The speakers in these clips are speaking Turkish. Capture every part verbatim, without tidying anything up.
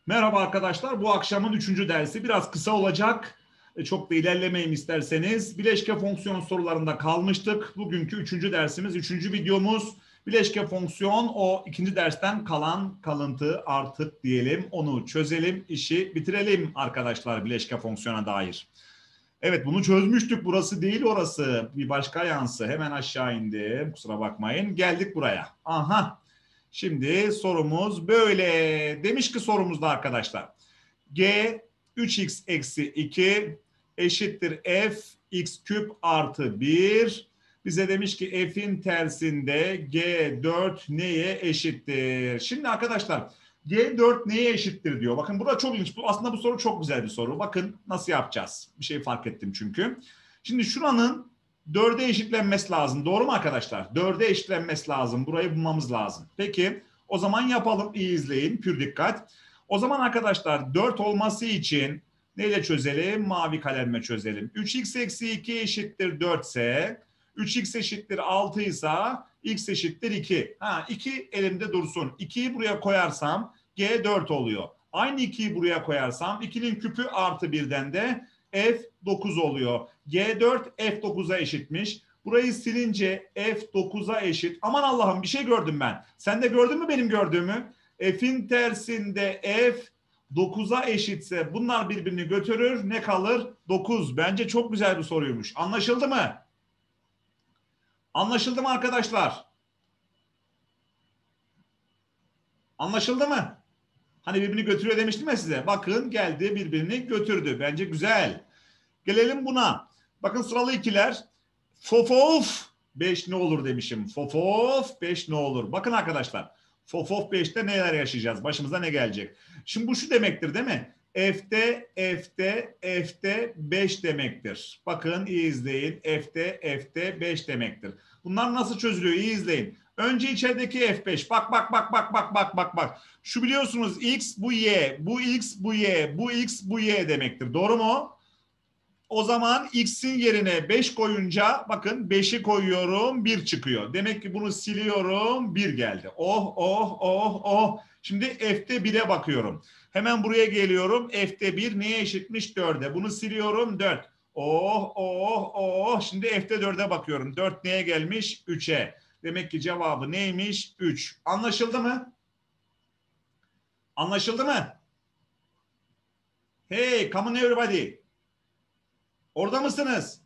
Merhaba arkadaşlar. Bu akşamın üçüncü dersi biraz kısa olacak. E, Çok da ilerlemeyeyim isterseniz. Bileşke fonksiyon sorularında kalmıştık. Bugünkü üçüncü dersimiz, üçüncü videomuz. Bileşke fonksiyon o ikinci dersten kalan kalıntı artık diyelim. Onu çözelim, işi bitirelim arkadaşlar bileşke fonksiyona dair. Evet, bunu çözmüştük. Burası değil orası. Bir başka yansı. Hemen aşağı indim. Kusura bakmayın. Geldik buraya. Aha. Şimdi sorumuz böyle. Demiş ki sorumuzda arkadaşlar. G üç x eksi iki eşittir f x küp artı bir. Bize demiş ki f'in tersinde G dört neye eşittir? Şimdi arkadaşlar G dört neye eşittir diyor. Bakın burada çok ilginç. Bu, aslında bu soru çok güzel bir soru. Bakın nasıl yapacağız? Bir şey fark ettim çünkü. Şimdi şuranın dörde eşitlenmesi lazım. Doğru mu arkadaşlar? dörde eşitlenmesi lazım. Burayı bulmamız lazım. Peki o zaman yapalım. İyi izleyin. Pür dikkat. O zaman arkadaşlar dört olması için neyle çözelim? Mavi kalemle çözelim. üç x eksi iki eşittir dört ise üç x eşittir altı ise x eşittir iki. Ha, iki elimde dursun. ikiyi buraya koyarsam G dört oluyor. Aynı ikiyi buraya koyarsam ikinin küpü artı birden de F dokuz oluyor. G dört F dokuza eşitmiş. Burayı silince F dokuza eşit. Aman Allah'ım bir şey gördüm ben. Sen de gördün mü benim gördüğümü? F'in tersinde F dokuza eşitse bunlar birbirini götürür. Ne kalır? dokuz. Bence çok güzel bir soruymuş. Anlaşıldı mı? Anlaşıldı mı arkadaşlar? Anlaşıldı mı? Hani birbirini götürüyor demiştim ya size. Bakın geldi birbirini götürdü. Bence güzel. Gelelim buna. Bakın sıralı ikiler. Fofof beş ne olur demişim. Fofof beş ne olur. Bakın arkadaşlar. Fofof beşte neler yaşayacağız? Başımıza ne gelecek? Şimdi bu şu demektir değil mi? F'te, F'te, F'te beş demektir. Bakın iyi izleyin. F'te, F'te beş demektir. Bunlar nasıl çözülüyor? İyi izleyin. Önce içerideki F beş. Bak bak bak bak bak bak bak bak. Şu biliyorsunuz X bu Y, bu X bu Y, bu X bu Y demektir. Doğru mu? O zaman x'in yerine beş koyunca bakın beşi koyuyorum bir çıkıyor. Demek ki bunu siliyorum bir geldi. Oh oh oh oh. Şimdi f'te bire bakıyorum. Hemen buraya geliyorum. F'te bir neye eşitmiş? dörde. Bunu siliyorum dört. Oh oh oh. Şimdi f'te dörde bakıyorum. dört neye gelmiş? üçe. Demek ki cevabı neymiş? üç. Anlaşıldı mı? Anlaşıldı mı? Hey, come on everybody. Orada mısınız?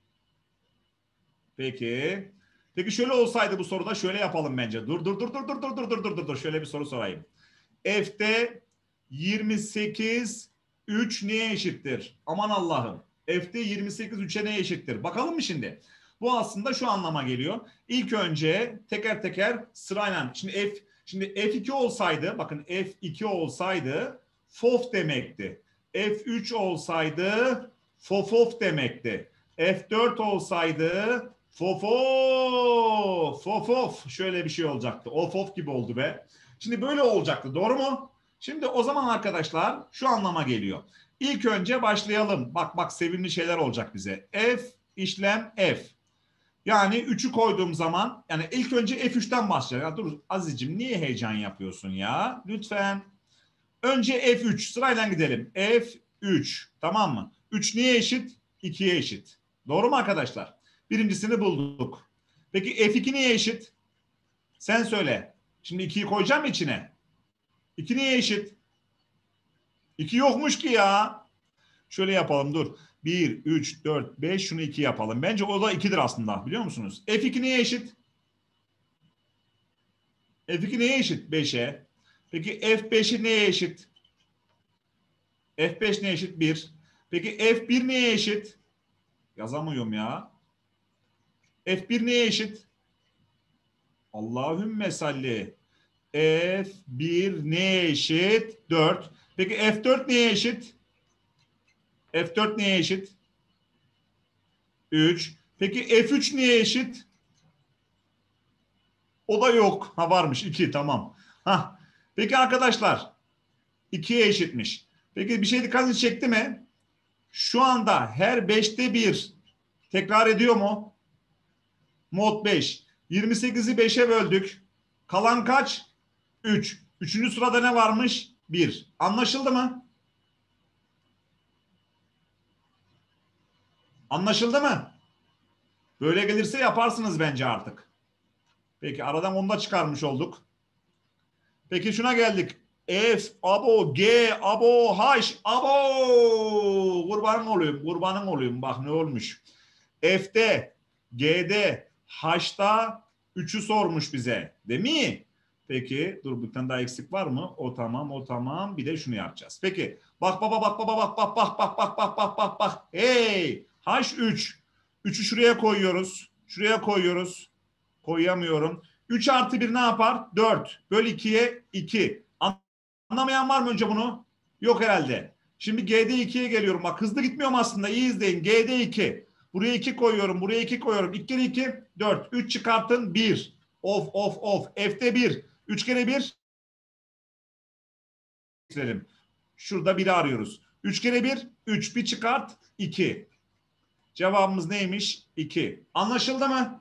Peki. Peki şöyle olsaydı bu soruda şöyle yapalım bence. Dur dur dur dur dur dur dur dur dur dur dur. Şöyle bir soru sorayım. F'te yirmi sekiz üç neye eşittir? Aman Allah'ım. F'te yirmi sekiz üçe neye eşittir? Bakalım mı şimdi? Bu aslında şu anlama geliyor. İlk önce teker teker sırayla. Şimdi F şimdi F iki olsaydı, bakın F iki olsaydı fof demekti. F üç olsaydı fofof demekti. F dört olsaydı fofof, fofof şöyle bir şey olacaktı. Of of gibi oldu be. Şimdi böyle olacaktı. Doğru mu? Şimdi o zaman arkadaşlar şu anlama geliyor. İlk önce başlayalım. Bak bak sevimli şeyler olacak bize. F işlem F. Yani üçü koyduğum zaman yani ilk önce F üçten başlayalım. Ya dur Aziz'cim niye heyecan yapıyorsun ya? Lütfen. Önce F üç sırayla gidelim. F üç tamam mı? üç neye eşit? ikiye eşit. Doğru mu arkadaşlar? Birincisini bulduk. Peki F iki neye eşit? Sen söyle. Şimdi ikiyi koyacağım mı içine? iki neye eşit? iki yokmuş ki ya. Şöyle yapalım dur. bir, üç, dört, beş şunu iki yapalım. Bence o da ikidir aslında biliyor musunuz? F iki neye eşit? F iki neye eşit? beşe. Peki F beşi neye eşit? F beş neye eşit? bir. Peki F bir neye eşit? Yazamıyorum ya. F bir neye eşit? Allahümme salli. F bir neye eşit? dört. Peki F dört neye eşit? F dört neye eşit? üç. Peki F üç neye eşit? O da yok. Ha varmış iki tamam. Ha. Peki arkadaşlar ikiye eşitmiş. Peki bir şey dikkatinizi çekti mi? Şu anda her beşte bir tekrar ediyor mu? Mod beş. yirmi sekizi beşe böldük. Kalan kaç? üç. Üçüncü sırada ne varmış? bir. Anlaşıldı mı? Anlaşıldı mı? Böyle gelirse yaparsınız bence artık. Peki aradan onu da çıkarmış olduk. Peki şuna geldik. F, abo, G, abo, H, abo. Kurbanın olayım, kurbanın olayım. Bak ne olmuş. F'de, G'de, H'da üçü sormuş bize. Değil mi? Peki dur bir tane daha eksik var mı? O tamam, o tamam. Bir de şunu yapacağız. Peki bak baba bak baba bak bak bak bak bak bak bak bak bak. Hey! H üç. üçü şuraya koyuyoruz. Şuraya koyuyoruz. Koyamıyorum. üç artı bir ne yapar? dört. Böl ikiye iki. Anlamayan var mı önce bunu? Yok herhalde. Şimdi G'de ikiye geliyorum. Bak hızlı gitmiyorum aslında. İyi izleyin. G'de iki. Buraya iki koyuyorum. Buraya iki koyuyorum. iki kere iki, dört. üç çıkartın bir. Of of of. F'de bir. üç kere bir. Şurada biri arıyoruz. üç kere bir, üç. Bir çıkart, iki. Cevabımız neymiş? iki. Anlaşıldı mı?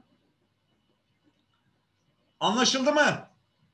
Anlaşıldı mı?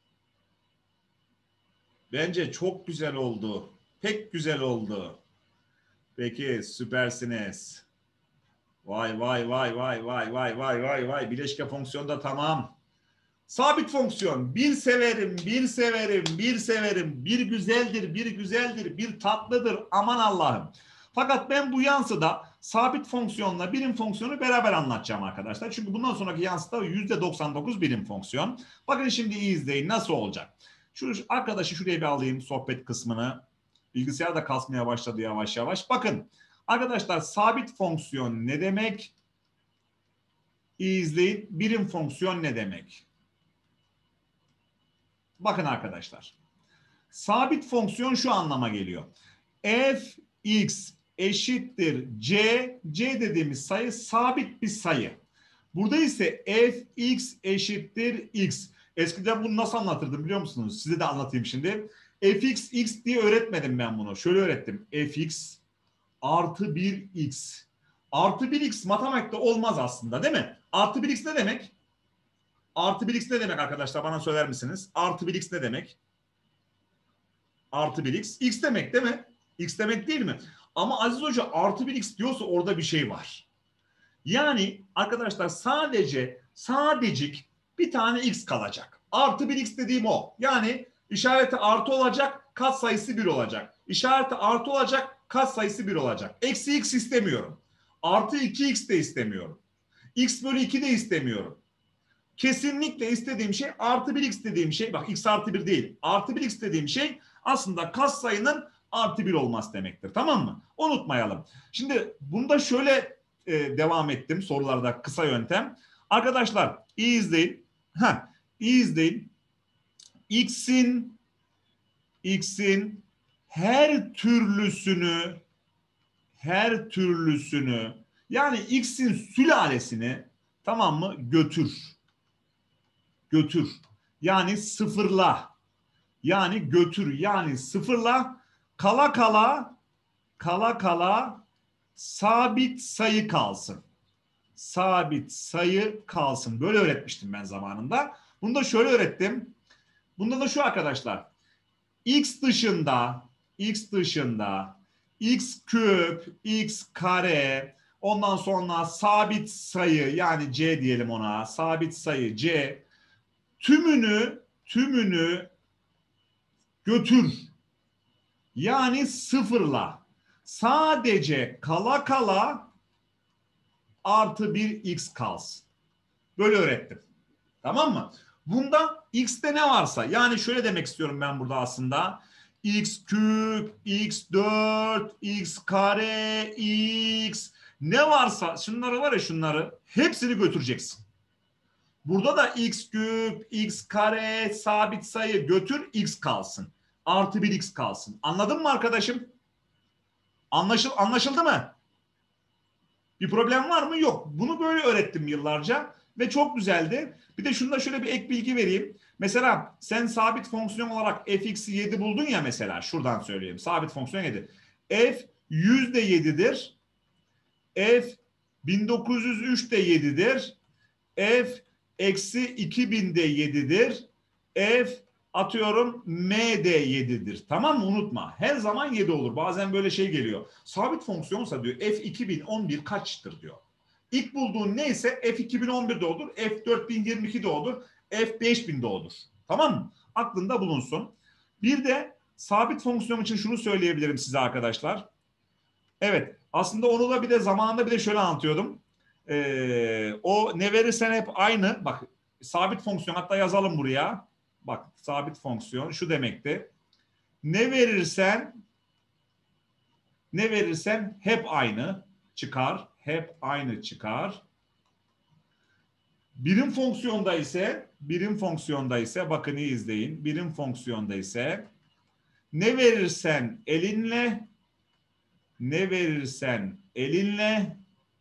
Bence çok güzel oldu. Pek güzel oldu. Peki süpersiniz. Vay vay vay vay vay vay vay vay vay. Bileşke fonksiyonda tamam. Sabit fonksiyon. Bir severim, bir severim, bir severim. Bir güzeldir, bir güzeldir, bir tatlıdır. Aman Allah'ım. Fakat ben bu yansıda sabit fonksiyonla birim fonksiyonu beraber anlatacağım arkadaşlar. Çünkü bundan sonraki yansıda yüzde doksan dokuz birim fonksiyon. Bakın şimdi iyi izleyin nasıl olacak. Şu arkadaşı şuraya bir alayım sohbet kısmını. Bilgisayar da kasmaya başladı yavaş yavaş. Bakın arkadaşlar sabit fonksiyon ne demek? İyi izleyin. Birim fonksiyon ne demek? Bakın arkadaşlar. Sabit fonksiyon şu anlama geliyor. Fx eşittir c. C dediğimiz sayı sabit bir sayı. Burada ise fx eşittir x. Eskiden bunu nasıl anlatırdım biliyor musunuz? Size de anlatayım şimdi. Fx x diye öğretmedim ben bunu. Şöyle öğrettim. Fx artı bir x. Artı bir x matematikte olmaz aslında değil mi? Artı bir x ne demek? Artı bir x ne demek arkadaşlar? Bana söyler misiniz? Artı bir x ne demek? Artı bir x. X demek değil mi? X demek değil mi? Ama Aziz Hoca artı bir x diyorsa orada bir şey var. Yani arkadaşlar sadece sadecik bir tane x kalacak. Artı bir x dediğim o. Yani işareti artı olacak, katsayısı bir olacak. İşareti artı olacak, katsayısı bir olacak. Eksi x istemiyorum. Artı iki x de istemiyorum. X bölü iki de istemiyorum. Kesinlikle istediğim şey artı bir x dediğim şey, bak x artı bir değil, artı bir x dediğim şey aslında katsayının artı bir olması demektir, tamam mı? Unutmayalım. Şimdi bunda şöyle e, devam ettim sorularda kısa yöntem. Arkadaşlar iyi izleyin. Heh, iyi izleyin. X'in x'in her türlüsünü her türlüsünü yani x'in sülalesini tamam mı götür. Götür. Yani sıfırla. Yani götür. Yani sıfırla. Kala kala kala kala sabit sayı kalsın. Sabit sayı kalsın. Böyle öğretmiştim ben zamanında. Bunu da şöyle öğrettim. Bunda da şu arkadaşlar. X dışında X dışında X küp, X kare, ondan sonra sabit sayı yani C diyelim ona. Sabit sayı C tümünü tümünü götür. Yani sıfırla. Sadece kala kala artı bir x kalsın. Böyle öğrettim. Tamam mı? Bunda x'te ne varsa yani şöyle demek istiyorum ben burada aslında. X küp, x dört, x kare, x ne varsa şunları var ya şunları hepsini götüreceksin. Burada da x küp, x kare, sabit sayı götür x kalsın. Artı bir x kalsın. Anladın mı arkadaşım? Anlaşıl, anlaşıldı mı? Bir problem var mı? Yok. Bunu böyle öğrettim yıllarca ve çok güzeldi. Bir de şunda şöyle bir ek bilgi vereyim. Mesela sen sabit fonksiyon olarak fx'i yedi buldun ya mesela. Şuradan söyleyeyim. Sabit fonksiyon yedi. F yüzde yedidir. F bin dokuz yüz üç de yedidir. F eksi iki bin de yedidir. F Atıyorum M de yedidir. Tamam mı? Unutma. Her zaman yedi olur. Bazen böyle şey geliyor. Sabit fonksiyonsa diyor F iki bin on bir kaçtır diyor. İlk bulduğun neyse F iki bin on bir de olur. F dört bin yirmi iki de olur. F beş bin de olur. Tamam mı? Aklında bulunsun. Bir de sabit fonksiyon için şunu söyleyebilirim size arkadaşlar. Evet. Aslında onu da bir de zamanında bir de şöyle anlatıyordum. Ee, o ne verirsen hep aynı. Bak sabit fonksiyon hatta yazalım buraya. Bak sabit fonksiyon şu demekti. Ne verirsen ne verirsen hep aynı çıkar. Hep aynı çıkar. Birim fonksiyonda ise birim fonksiyonda ise bakın iyi izleyin. Birim fonksiyonda ise ne verirsen elinle ne verirsen elinle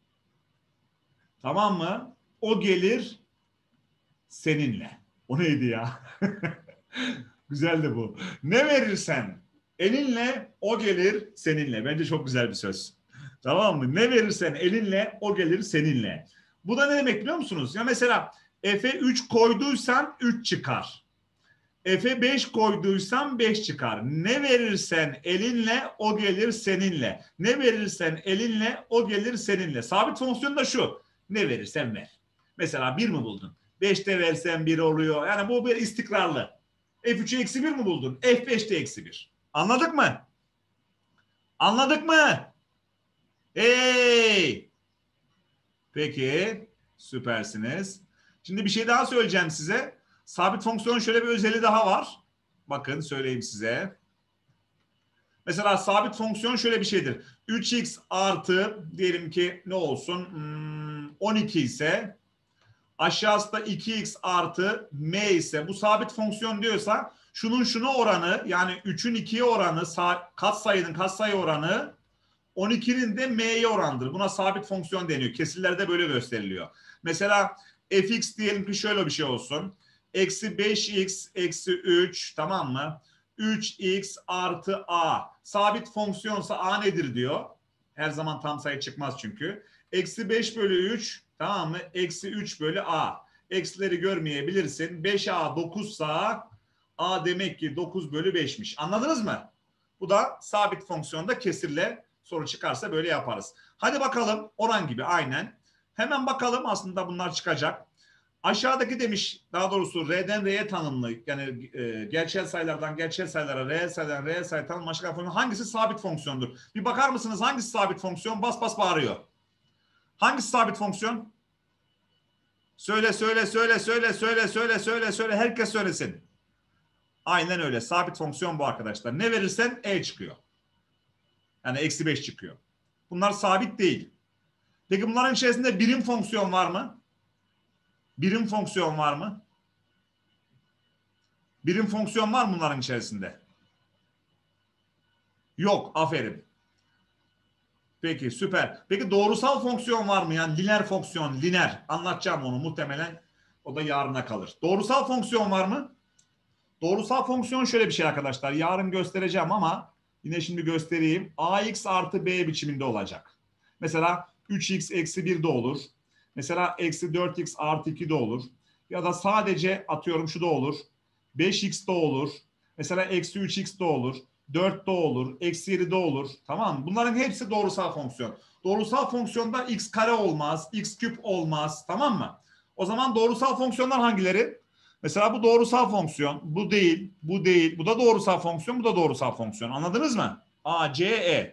tamam mı? O gelir seninle. O neydi ya? Güzeldi bu. Ne verirsen elinle o gelir seninle. Bence çok güzel bir söz. Tamam mı? Ne verirsen elinle o gelir seninle. Bu da ne demek biliyor musunuz? Ya mesela F'e üç koyduysan üç çıkar. F'e beş koyduysan beş çıkar. Ne verirsen elinle o gelir seninle. Ne verirsen elinle o gelir seninle. Sabit fonksiyon da şu. Ne verirsen ver. Mesela bir mi buldun? beşte versen bir oluyor. Yani bu bir istikrarlı. F üç'ü eksi bir mi buldun? F beşte eksi bir. Anladık mı? Anladık mı? Hey! Peki. Süpersiniz. Şimdi bir şey daha söyleyeceğim size. Sabit fonksiyonun şöyle bir özelliği daha var. Bakın söyleyeyim size. Mesela sabit fonksiyon şöyle bir şeydir. üç x artı diyelim ki ne olsun? Hmm, on iki ise aşağısı da iki x artı m ise bu sabit fonksiyon diyorsa şunun şuna oranı yani üçün ikiye oranı katsayının katsayı oranı on ikinin de m'ye orandır. Buna sabit fonksiyon deniyor. Kesirlerde böyle gösteriliyor. Mesela fx diyelim ki şöyle bir şey olsun. Eksi beş x eksi üç tamam mı? üç x artı a. Sabit fonksiyonsa a nedir diyor. Her zaman tam sayı çıkmaz çünkü. Eksi beş bölü üç tamam mı? Eksi üç bölü a. Eksileri görmeyebilirsin. beş a dokuzsa a demek ki dokuz bölü beşmiş. Anladınız mı? Bu da sabit fonksiyonda kesirle soru çıkarsa böyle yaparız. Hadi bakalım oran gibi aynen. Hemen bakalım aslında bunlar çıkacak. Aşağıdaki demiş daha doğrusu R'den R'ye tanımlı yani e, gerçel sayılardan gerçel sayılara reel sayıdan reel sayı tanımlı aşağıdaki fonksiyon hangisi sabit fonksiyondur? Bir bakar mısınız hangisi sabit fonksiyon? Bas bas bağırıyor. Hangisi sabit fonksiyon? Söyle söyle söyle söyle söyle söyle söyle söyle herkes söylesin. Aynen öyle sabit fonksiyon bu arkadaşlar. Ne verirsen E çıkıyor. Yani eksi beş çıkıyor. Bunlar sabit değil. Peki bunların içerisinde birim fonksiyon var mı? Birim fonksiyon var mı? Birim fonksiyon var mı bunların içerisinde? Yok. Aferin. Peki süper. Peki doğrusal fonksiyon var mı? Yani lineer fonksiyon, lineer. Anlatacağım onu muhtemelen. O da yarına kalır. Doğrusal fonksiyon var mı? Doğrusal fonksiyon şöyle bir şey arkadaşlar. Yarın göstereceğim ama yine şimdi göstereyim. Ax artı b biçiminde olacak. Mesela üç x eksi bir de olur. Mesela eksi dört x artı iki de olur. Ya da sadece atıyorum şu da olur. beş x de olur. Mesela eksi üç x de olur. dört de olur. Eksi yedi de olur. Tamam mı? Bunların hepsi doğrusal fonksiyon. Doğrusal fonksiyonda x kare olmaz. X küp olmaz. Tamam mı? O zaman doğrusal fonksiyonlar hangileri? Mesela bu doğrusal fonksiyon. Bu değil. Bu değil. Bu da doğrusal fonksiyon. Bu da doğrusal fonksiyon. Anladınız mı? A, C, E.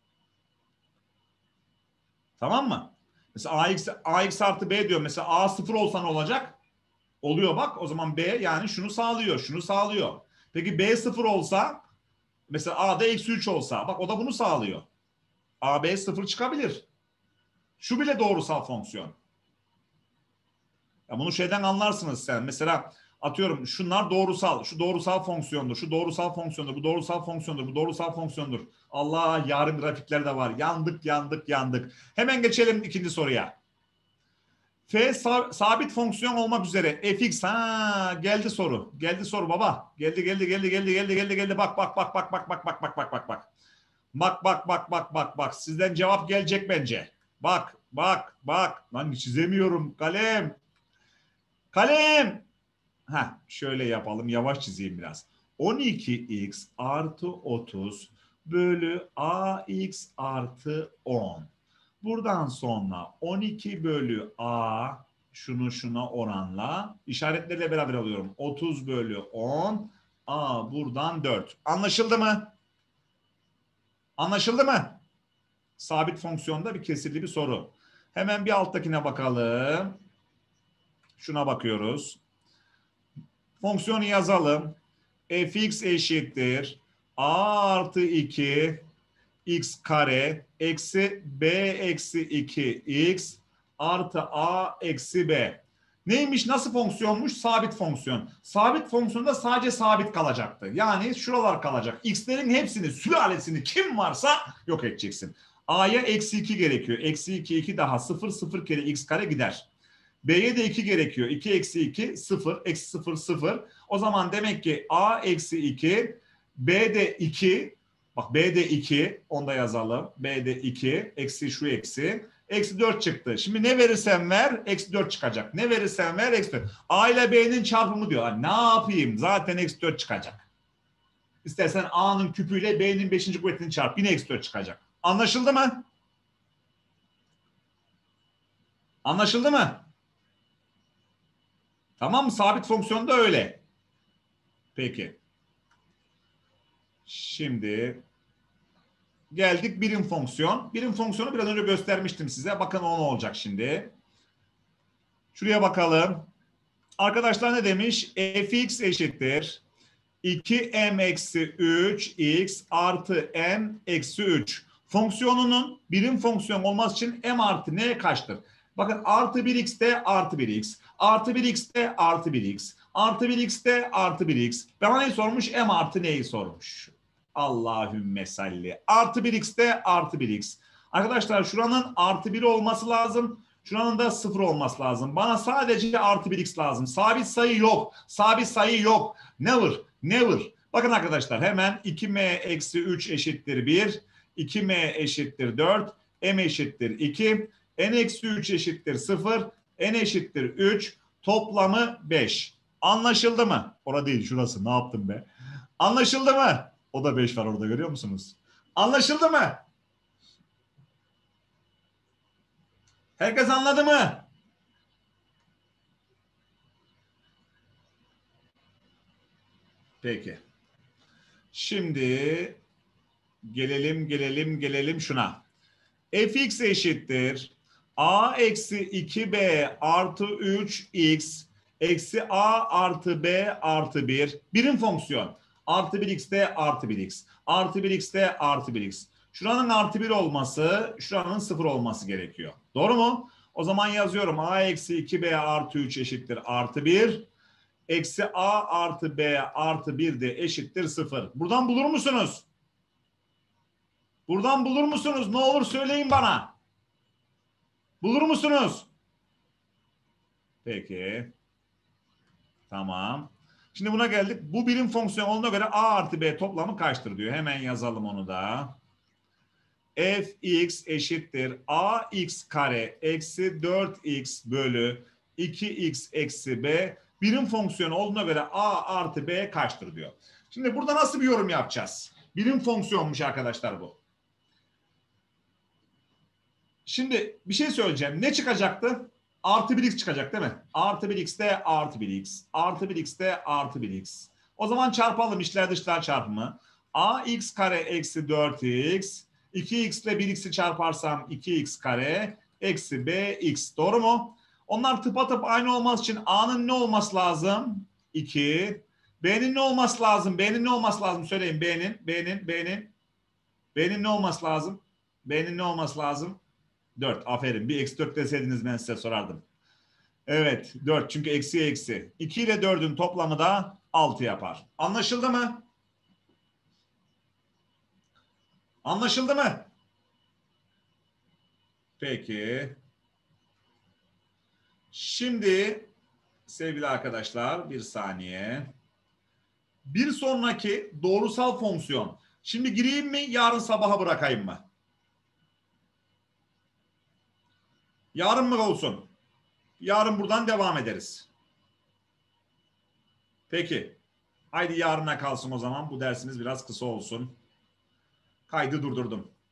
Tamam mı? Mesela ax, ax artı b diyor. Mesela a sıfır olsa ne olacak? Oluyor bak. O zaman b yani şunu sağlıyor. Şunu sağlıyor. Peki b sıfır olsa mesela a'da eksi üç olsa bak o da bunu sağlıyor. A, B sıfır çıkabilir. Şu bile doğrusal fonksiyon. Ya bunu şeyden anlarsınız sen. Mesela atıyorum şunlar doğrusal. Şu doğrusal fonksiyondur. Şu doğrusal fonksiyondur. Bu doğrusal fonksiyondur. Bu doğrusal fonksiyondur. Allah yarın grafikler de var. Yandık yandık yandık. Hemen geçelim ikinci soruya. F sabit fonksiyon olmak üzere fx ha geldi soru. Geldi soru baba. Geldi geldi geldi geldi geldi geldi geldi. Bak bak bak bak bak bak bak bak bak bak bak. Bak bak bak bak bak bak. Sizden cevap gelecek bence. Bak bak bak. Lan çizemiyorum kalem. Kalem. Heh, şöyle yapalım. Yavaş çizeyim biraz. on iki x artı otuz bölü ax artı on. Buradan sonra on iki bölü a şunu şuna oranla işaretlerle beraber alıyorum. otuz bölü on a buradan dört. Anlaşıldı mı? Anlaşıldı mı? Sabit fonksiyonda bir kesirli bir soru. Hemen bir alttakine bakalım. Şuna bakıyoruz. Fonksiyonu yazalım. Fx eşittir a artı iki x kare eksi b eksi iki x artı a eksi b. Neymiş? Nasıl fonksiyonmuş? Sabit fonksiyon. Sabit fonksiyonda sadece sabit kalacaktı. Yani şuralar kalacak. X'lerin hepsini, sülalesini kim varsa yok edeceksin. A'ya eksi iki gerekiyor. Eksi iki, iki daha sıfır, sıfır kere x kare gider. B'ye de iki gerekiyor. iki eksi iki, sıfır, eksi sıfır, sıfır. O zaman demek ki A eksi iki, B'de iki, bak B'de iki, onu da yazalım. B'de iki, eksi şu eksi. Eksi dört çıktı. Şimdi ne verirsen ver, eksi dört çıkacak. Ne verirsen ver, eksi dört. A ile B'nin çarpımı diyor. Ne yapayım? Zaten eksi dört çıkacak. İstersen A'nın küpüyle B'nin beşinci kuvvetini çarp. Yine eksi dört çıkacak. Anlaşıldı mı? Anlaşıldı mı? Tamam mı? Sabit fonksiyon da öyle. Peki. Şimdi geldik birim fonksiyon. Birim fonksiyonu biraz önce göstermiştim size. Bakın o ne olacak şimdi. Şuraya bakalım. Arkadaşlar ne demiş? Fx eşittir iki m eksi üç x artı m eksi üç. Fonksiyonunun birim fonksiyon olması için m artı n kaçtır? Bakın artı bir x'te artı bir x, artı bir x'te artı bir x, artı bir x'te artı bir x. Bana ne sormuş? M artı n'yi sormuş. Allahümme salli. Artı bir x'te artı bir x. Arkadaşlar şuranın artı bir olması lazım. Şuranın da sıfır olması lazım. Bana sadece artı bir x lazım. Sabit sayı yok. Sabit sayı yok. Never. Never. Bakın arkadaşlar hemen iki m eksi üç eşittir bir. iki m eşittir dört. M eşittir iki. N eksi üç eşittir sıfır. N eşittir üç. Toplamı beş. Anlaşıldı mı? Orada değil şurası. Ne yaptım be? Anlaşıldı mı? O da beş var orada görüyor musunuz? Anlaşıldı mı? Herkes anladı mı? Peki. Şimdi gelelim gelelim gelelim şuna. Fx eşittir a eksi iki b artı üç x eksi a artı b artı bir. Birim fonksiyon. Artı bir x'te artı bir x. Artı bir x'te artı bir x. Şuranın artı bir olması, şuranın sıfır olması gerekiyor. Doğru mu? O zaman yazıyorum. A eksi iki b artı üç eşittir artı bir. Eksi a artı b artı bir de eşittir sıfır. Buradan bulur musunuz? Buradan bulur musunuz? Ne olur söyleyin bana. Bulur musunuz? Peki. Tamam. Şimdi buna geldik. Bu birim fonksiyon olduğuna göre a artı b toplamı kaçtır diyor. Hemen yazalım onu da. Fx eşittir ax kare eksi dört x bölü iki x eksi b. Birim fonksiyon olduğuna göre a artı b kaçtır diyor. Şimdi burada nasıl bir yorum yapacağız? Birim fonksiyonmuş arkadaşlar bu. Şimdi bir şey söyleyeceğim. Ne çıkacaktı? Artı bir x çıkacak değil mi? Artı bir x'te artı bir x. Artı bir x'te artı bir x. O zaman çarpalım içler dışlar çarpımı. Ax kare eksi dört x. iki x ile bir x'i çarparsam iki x kare eksi bx. Doğru mu? Onlar tıpatıp aynı olması için a'nın ne olması lazım? iki. B'nin ne olması lazım? B'nin ne olması lazım? Söyleyin. B'nin, B'nin, B'nin. B'nin ne olması lazım? B'nin ne olması lazım? dört. Aferin. Bir eksi dört deseydiniz ben size sorardım. Evet. dört. Çünkü eksi eksi. iki ile dördün toplamı da altı yapar. Anlaşıldı mı? Anlaşıldı mı? Peki. Şimdi sevgili arkadaşlar bir saniye. Bir sonraki doğrusal fonksiyon. Şimdi gireyim mi? Yarın sabaha bırakayım mı? Yarın mı olsun? Yarın buradan devam ederiz. Peki. Haydi yarına kalsın o zaman. Bu dersimiz biraz kısa olsun. Kaydı durdurdum.